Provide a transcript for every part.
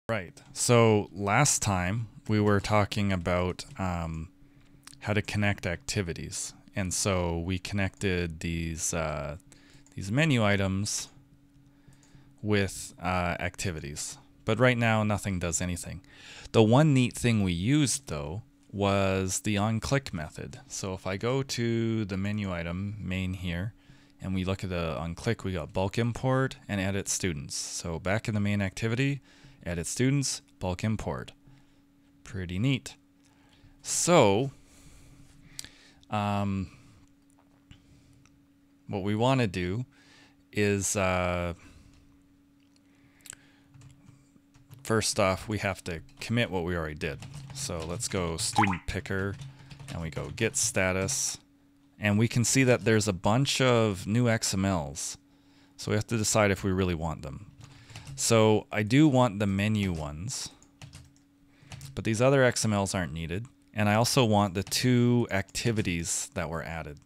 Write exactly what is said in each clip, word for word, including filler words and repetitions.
Right. So last time we were talking about um, how to connect activities, and so we connected these uh, these menu items with uh, activities. But right now, nothing does anything. The one neat thing we used though was the onClick method. So if I go to the menu item main here, and we look at the onClick, we got bulk import and edit students. So back in the main activity, edit students, bulk import. Pretty neat. So, um, what we want to do is, uh, first off, we have to commit what we already did. So let's go student picker, and we go get status, and we can see that there's a bunch of new X M Ls. So we have to decide if we really want them. So I do want the menu ones, but these other X M Ls aren't needed. And I also want the two activities that were added.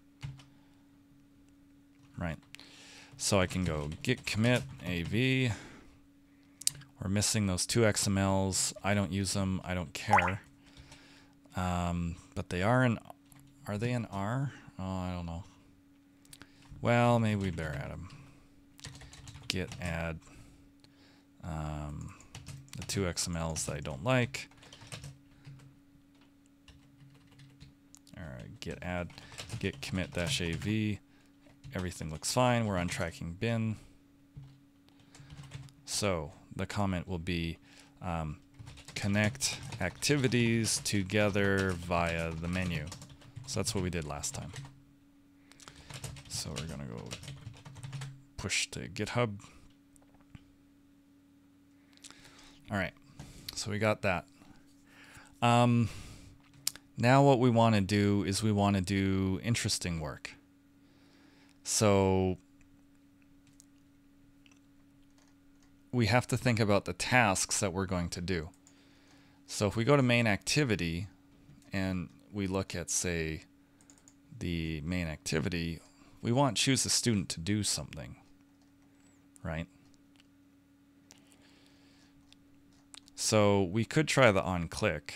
Right. So I can go git commit A V. We're missing those two X M Ls. I don't use them. I don't care. Um, but they are in, are they in R? Oh, I don't know. Well, maybe we better add them. Git add. Um, the two X M Ls that I don't like. Alright, git add, git commit dash A V. Everything looks fine. We're on tracking bin. So the comment will be um, connect activities together via the menu. So that's what we did last time. So we're gonna go push to GitHub. All right, so we got that. Um, now what we want to do is we want to do interesting work. So we have to think about the tasks that we're going to do. So if we go to main activity and we look at, say, the main activity, we want choose a student to do something, right? So we could try the onClick.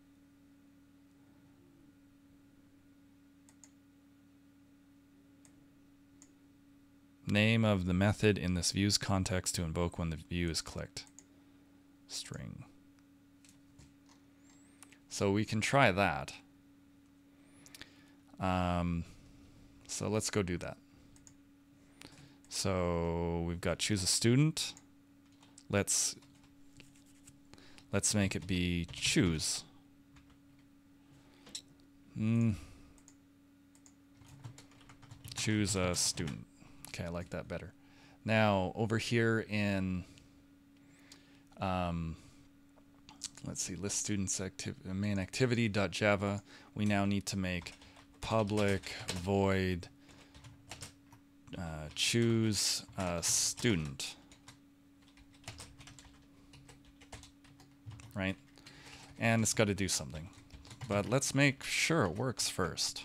Name of the method in this view's context to invoke when the view is clicked. String. So we can try that. Um, so let's go do that. So we've got choose a student. Let's let's make it be choose. Mm. Choose a student. Okay, I like that better. Now over here in um, let's see, list students activ main activity.java, we now need to make public void uh, choose a student, right? And it's got to do something, but let's make sure it works first.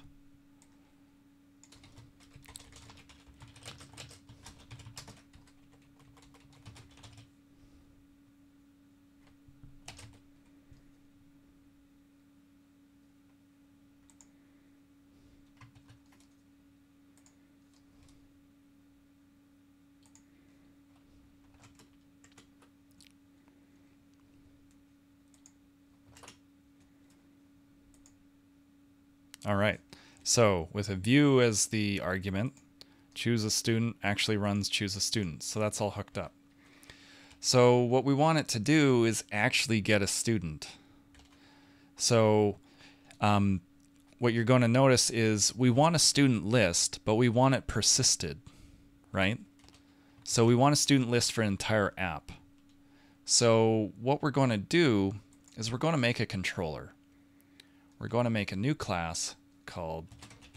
All right, so with a view as the argument, choose a student actually runs choose a student. So that's all hooked up. So what we want it to do is actually get a student. So um, what you're going to notice is we want a student list, but we want it persisted, right? So we want a student list for an entire app. So what we're going to do is we're going to make a controller. We're going to make a new class called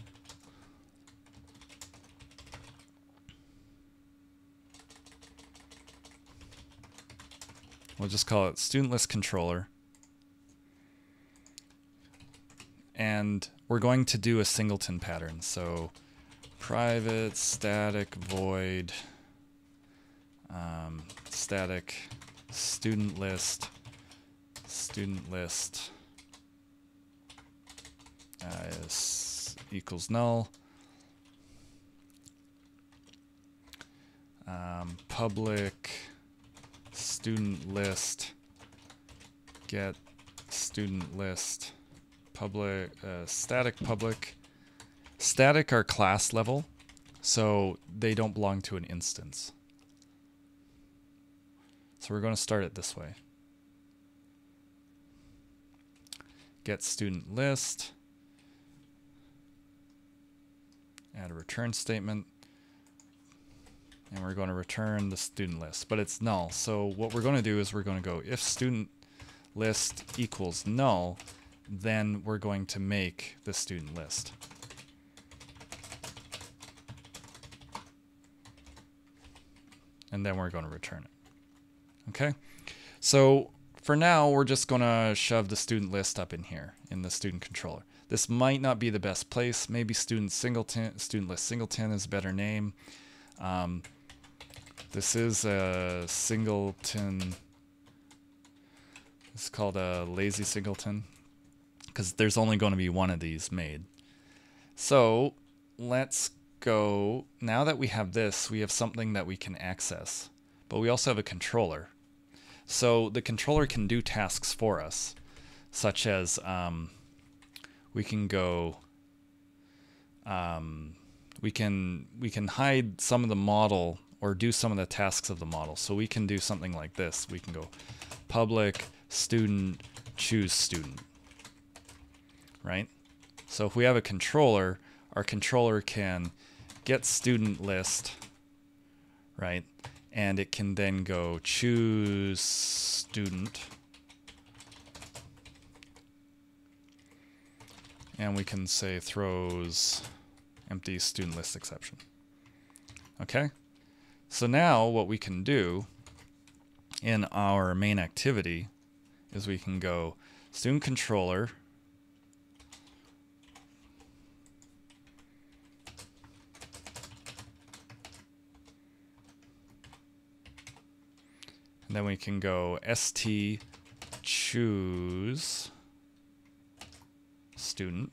we'll just call it student list controller. And we're going to do a singleton pattern. So private static void um, static student list, student list uh, is equals null. Um, public student list get student list public uh, static public static are class level, so they don't belong to an instance. So we're going to start it this way. Get student list, add a return statement, and we're going to return the student list, but it's null. So what we're going to do is we're going to go if student list equals null, then we're going to make the student list. And then we're going to return it. Okay, so for now we're just going to shove the student list up in here in the student controller. This might not be the best place. Maybe student singleton, student list singleton is a better name. Um, this is a singleton. It's called a lazy singleton because there's only going to be one of these made. So let's go. Now that we have this, we have something that we can access, but we also have a controller. So the controller can do tasks for us, such as um, we can go, um, we can we can hide some of the model or do some of the tasks of the model. So we can do something like this. We can go public student choose student, right? So if we have a controller, our controller can get student list, right? And it can then go choose student. And we can say throws empty student list exception. Okay? So now what we can do in our main activity is we can go student controller and then we can go st choose student.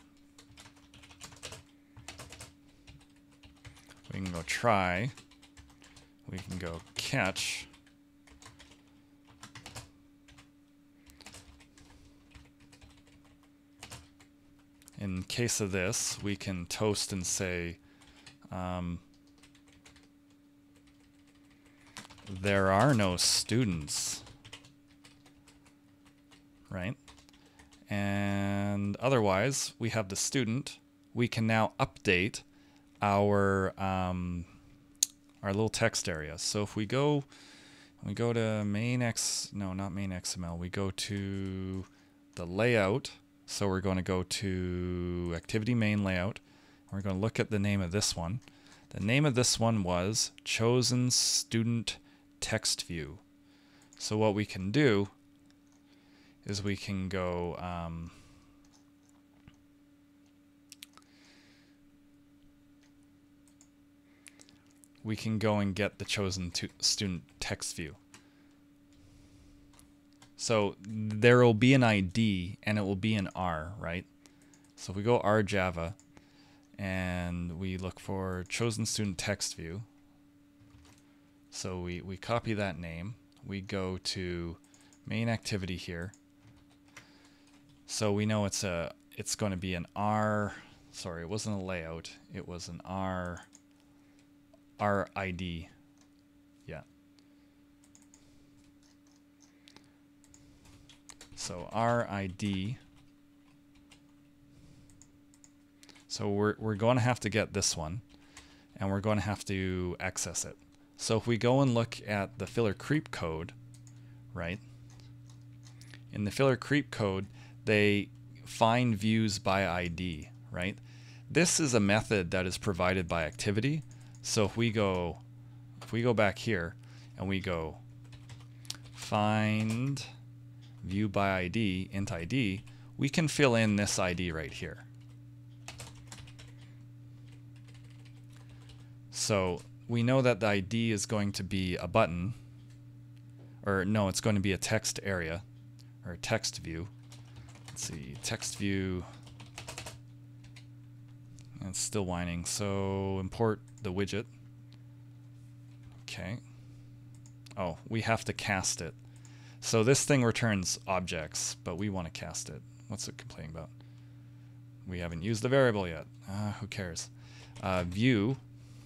We can go try. We can go catch. In case of this, we can toast and say um, there are no students, right? And otherwise, we have the student. We can now update our um, our little text area. So if we go, we go to main X, no, not main X M L. We go to the layout. So we're going to go to activity main layout. We're going to look at the name of this one. The name of this one was chosen student text view. So what we can do is we can go um, we can go and get the chosen to student text view. So there will be an I D and it will be an R, right? So if we go R Java and we look for chosen student text view. So we, we copy that name. We go to main activity here. So we know it's a it's going to be an R, sorry, it wasn't a layout. It was an R R I D. Yeah. So R I D. So we're we're going to have to get this one, and we're going to have to access it. So if we go and look at the filler creep code, right? In the filler creep code, they find views by I D, right? This is a method that is provided by activity. So if we go if we go back here and we go find view by I D, int I D, we can fill in this I D right here. So we know that the I D is going to be a button, or no, it's going to be a text area or a text view. Let's see, text view. It's still whining, so import the widget. Okay. Oh, we have to cast it. So this thing returns objects, but we want to cast it. What's it complaining about? We haven't used the variable yet. Uh, who cares? Uh, view.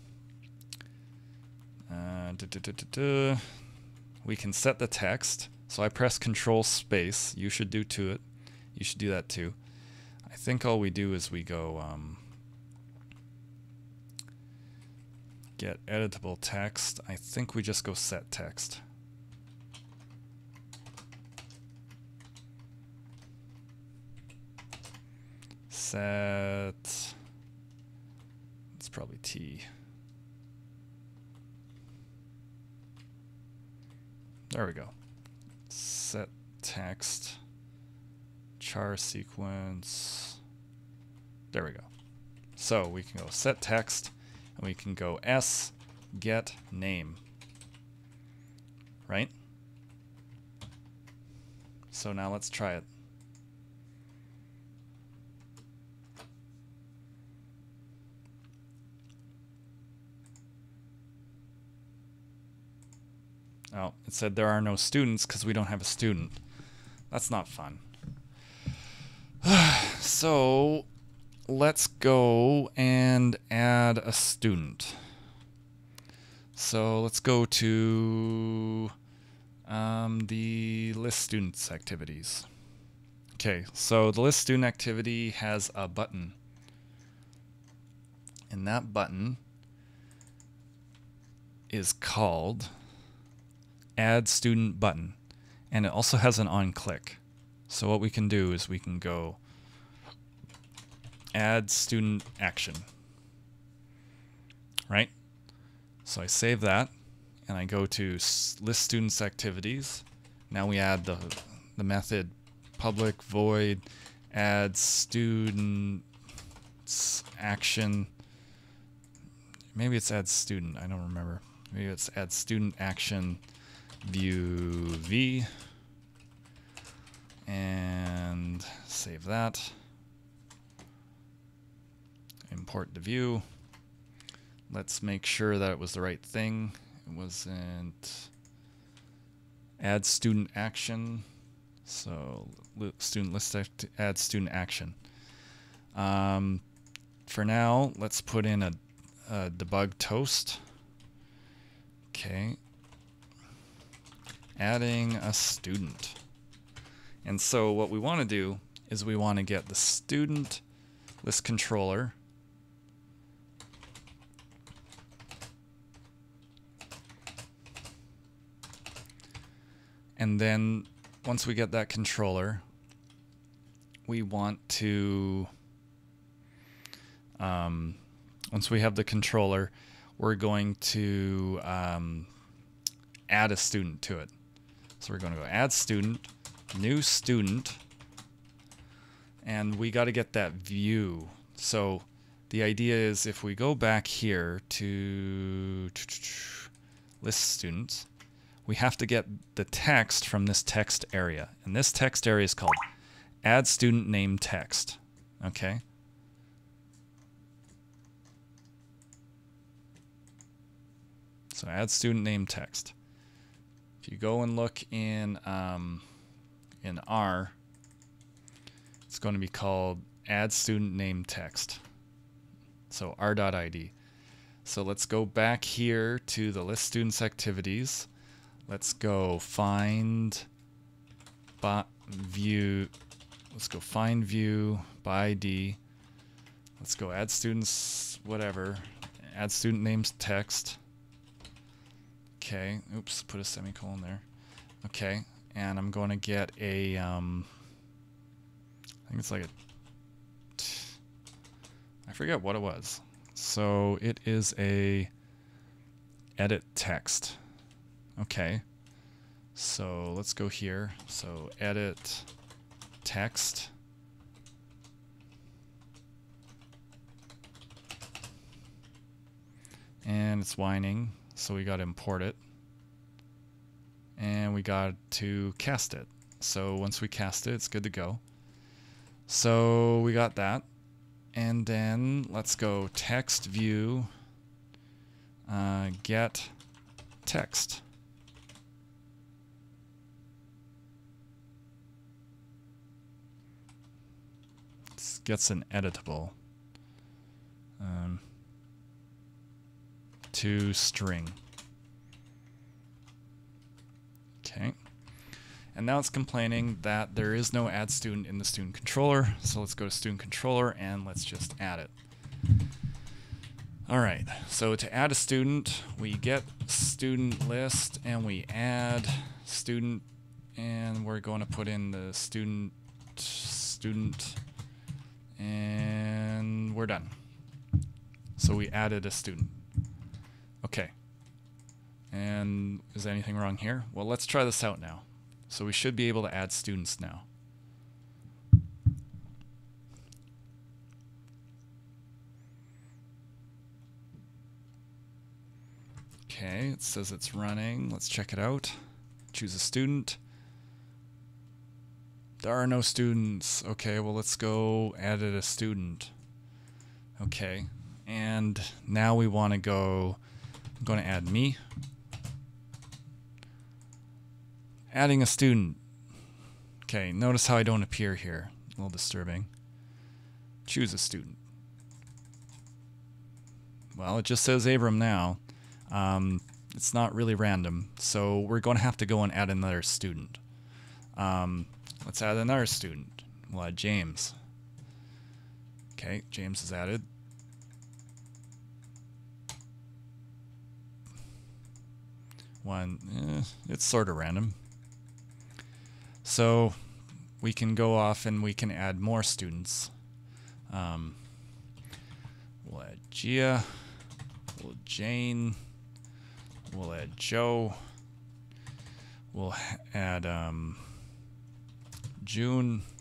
Uh, duh, duh, duh, duh, duh. We can set the text. So I press Control Space. You should do to it. You should do that too. I think all we do is we go um, get editable text. I think we just go set text. Set. It's probably T. There we go. Set text. Char sequence. There we go. So we can go set text, and we can go s get name. Right? So now let's try it. Oh, it said there are no students because we don't have a student. That's not fun. So let's go and add a student. So let's go to um, the list students activities. Okay, so the list student activity has a button. And that button is called Add Student Button, and it also has an on click. So what we can do is we can go Add Student Action, right? So I save that, and I go to List Students Activities. Now we add the the method public void add student action. Maybe it's add student. I don't remember. Maybe it's add student action. View V, and save that. Import the view. Let's make sure that it was the right thing. It wasn't add student action. So student list add student action. Um, for now, let's put in a, a debug toast. Okay. Adding a student. And so what we want to do is we want to get the student list controller. And then once we get that controller, we want to, um, once we have the controller, we're going to um, add a student to it. So we're going to go add student, new student, and we got to get that view. So the idea is if we go back here to list students, we have to get the text from this text area. And this text area is called add student name text. Okay? So add student name text. If you go and look in um, in R, it's going to be called add student name text. So r dot I D. So let's go back here to the list students activities. Let's go find by view. Let's go find view by I D. Let's go add students, whatever. Add student names text. Okay, oops, put a semicolon there. Okay, and I'm going to get a, um, I think it's like a, I forget what it was. So it is a edit text. Okay, so let's go here. So edit text. And it's whining. So we got to import it. and we got to cast it. So once we cast it, it's good to go. So we got that. And then let's go text view, uh, get text. This gets an editable um, to string. Okay. And now it's complaining that there is no add student in the student controller. So let's go to student controller and let's just add it. All right, so to add a student, we get student list and we add student, and we're going to put in the student, student, and we're done. So we added a student. Okay. And is anything wrong here? Well, let's try this out now. So we should be able to add students now. Okay, it says it's running. Let's check it out. Choose a student. There are no students. Okay, well, let's go add a student. Okay, and now we want to go, I'm going to add me. Adding a student. Okay, notice how I don't appear here. A little disturbing. Choose a student. Well, it just says Abram now. Um, it's not really random, so we're going to have to go and add another student. Um, let's add another student. We'll add James. Okay, James is added. One, eh, it's sort of random. So we can go off and we can add more students. Um, we'll add Gia, we'll add Jane, we'll add Joe, we'll add um, June,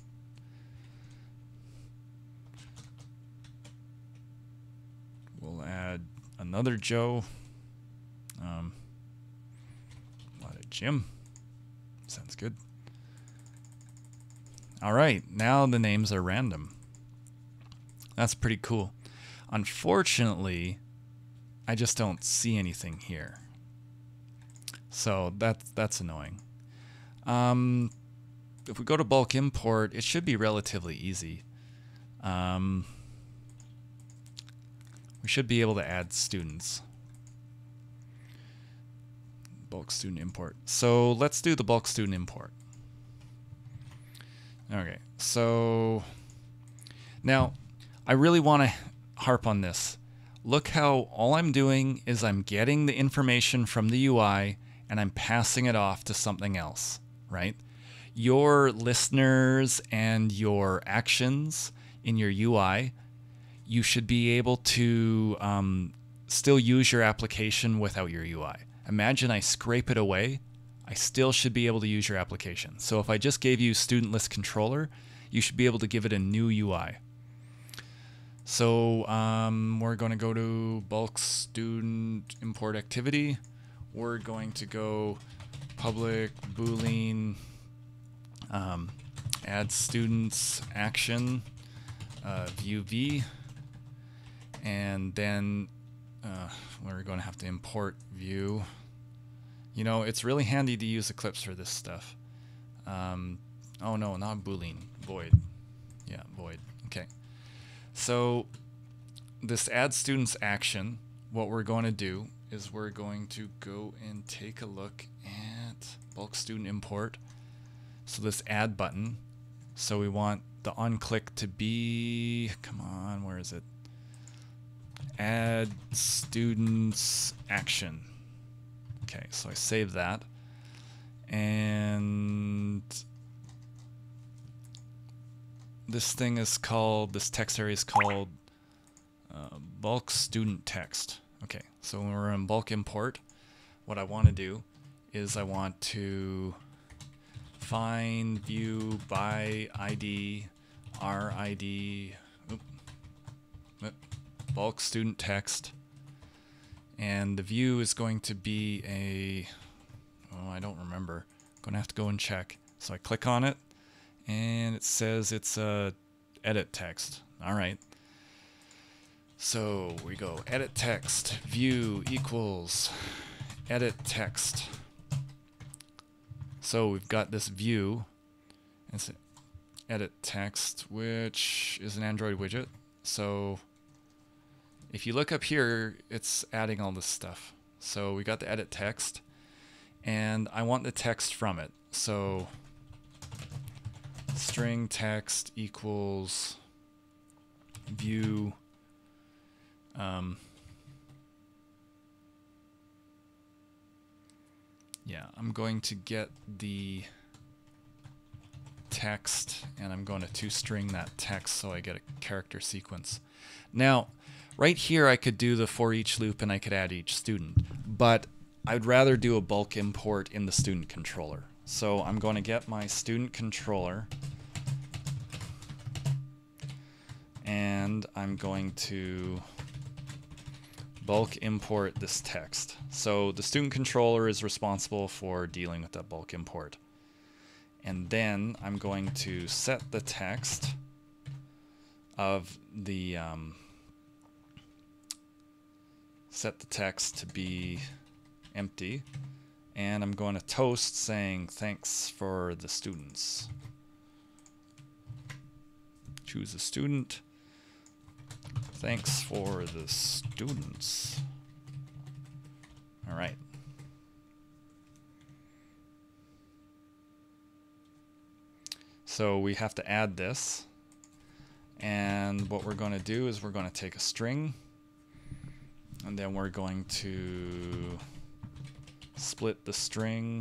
we'll add another Joe, um, we'll add Jim. Sounds good. All right, now the names are random. That's pretty cool. Unfortunately, I just don't see anything here. So that's, that's annoying. Um, if we go to bulk import, it should be relatively easy. Um, we should be able to add students. Bulk student import. So let's do the bulk student import. Okay, so now I really want to harp on this. Look how all I'm doing is I'm getting the information from the U I and I'm passing it off to something else, right? Your listeners and your actions in your U I, you should be able to um, still use your application without your U I. Imagine I scrape it away. I still should be able to use your application. So if I just gave you student list controller, you should be able to give it a new U I. So um, we're going to go to bulk student import activity. We're going to go public boolean um, add students action uh, view v, and then uh, we're going to have to import view. You know, it's really handy to use Eclipse for this stuff. Um, oh no, not boolean, void. Yeah, void. Okay. So this add students action, what we're going to do is we're going to go and take a look at bulk student import. So this add button. So we want the onClick to be, come on, where is it? Add students action. Okay, so I save that, and this thing is called, this text area is called uh, bulk student text. Okay, so when we're in bulk import, what I want to do is I want to find view by I D, R I D, oop, oop, bulk student text. And the view is going to be a, Oh, I don't remember. I'm going to have to go and check. So I click on it, and it says it's a edit text. All right. So we go edit text, view equals edit text. So we've got this view. It's edit text, which is an Android widget. So if you look up here, it's adding all this stuff. So we got the edit text, and I want the text from it. So string text equals view um, yeah, I'm going to get the text, and I'm going to toString that text so I get a character sequence. Now, right here I could do the for each loop and I could add each student, but I'd rather do a bulk import in the student controller. So I'm going to get my student controller, and I'm going to bulk import this text. So the student controller is responsible for dealing with that bulk import. And then I'm going to set the text of the um, set the text to be empty, and I'm going to toast saying thanks for the students. Choose a student. Thanks for the students. All right. So we have to add this, and what we're going to do is we're going to take a string, and then we're going to split the string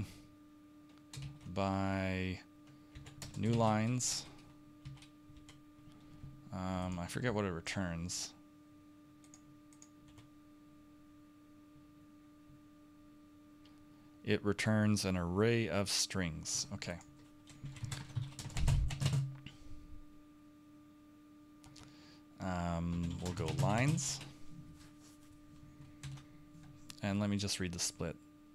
by new lines. Um, I forget what it returns. It returns an array of strings. Okay. Um, we'll go lines. And let me just read the split.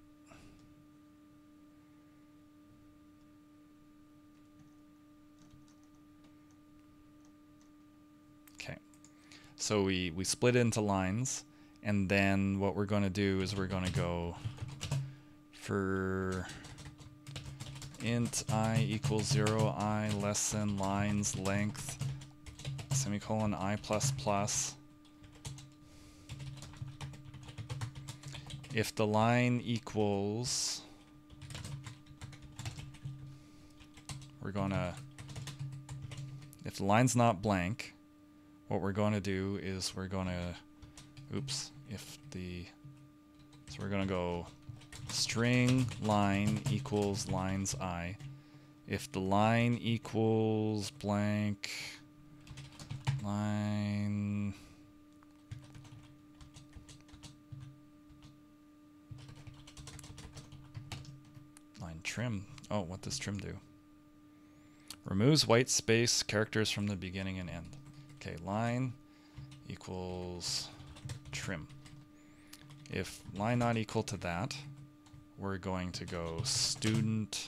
Okay. So we, we split into lines, and then what we're going to do is we're going to go for int I equals zero, I less than lines length, semicolon I plus plus. If the line equals, we're gonna, if the line's not blank, what we're going to do is we're going to, oops, if the, so we're going to go string line equals lines I. If the line equals blank, line, line trim. Oh, what does trim do? Removes white space characters from the beginning and end. Okay, line equals trim. If line not equal to that, we're going to go student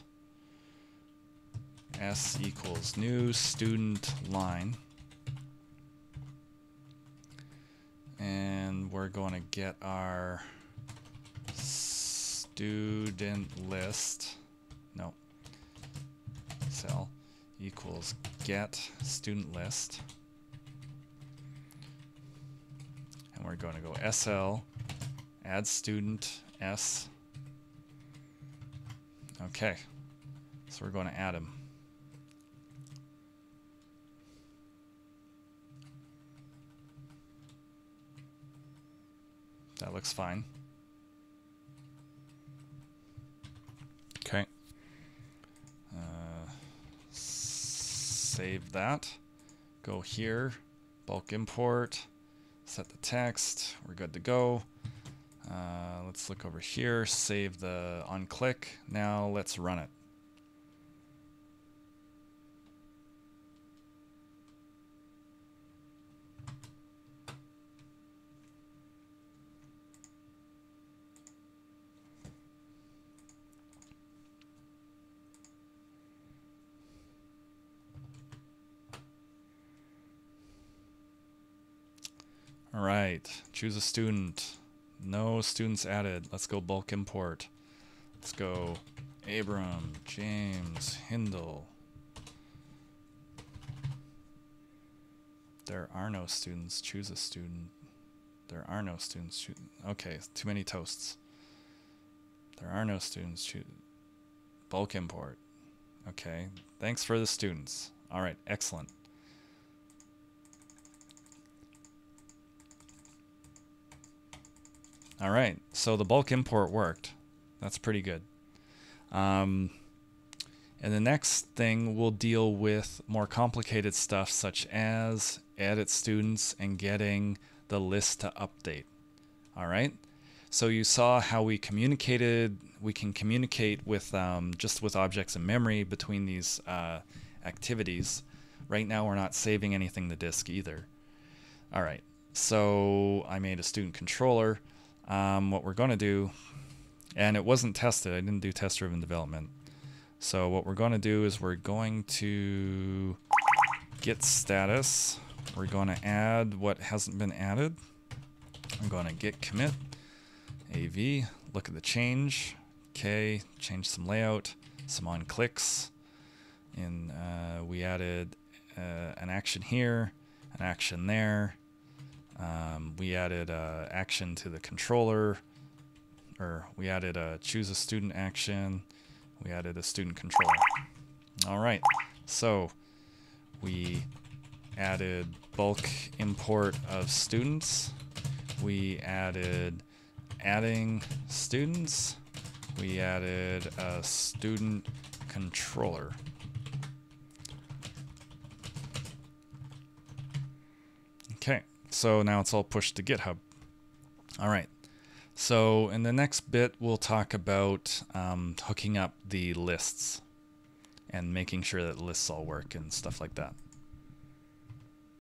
s equals new student line. And we're going to get our student list, no, cell equals get student list. And we're going to go sl, add student s. Okay, so we're going to add him. That looks fine. Okay. Uh, save that. Go here, bulk import, set the text. We're good to go. Uh, let's look over here, save the on click. Now let's run it. All right, choose a student. No students added. Let's go bulk import. Let's go Abram, James, Hindle. There are no students. Choose a student. There are no students. Choose. Okay, too many toasts. There are no students. Choose. Bulk import. Okay, thanks for the students. All right, excellent. All right, so the bulk import worked. That's pretty good. Um, and the next thing we'll deal with more complicated stuff such as edit students and getting the list to update. All right, so you saw how we communicated. We can communicate with um, just with objects in memory between these uh, activities. Right now we're not saving anything to disk either. All right, so I made a student controller. Um, what we're going to do, and it wasn't tested, I didn't do test-driven development. So what we're going to do is we're going to get status. We're going to add what hasn't been added. I'm going to git commit av, look at the change. Okay, change some layout, some on clicks. And uh, we added uh, an action here, an action there. Um, we added uh, action to the controller, or we added a choose a student action. We added a student controller. All right, so we added bulk import of students. We added adding students. We added a student controller. Okay. So now it's all pushed to GitHub. All right. So in the next bit, we'll talk about um, hooking up the lists and making sure that lists all work and stuff like that.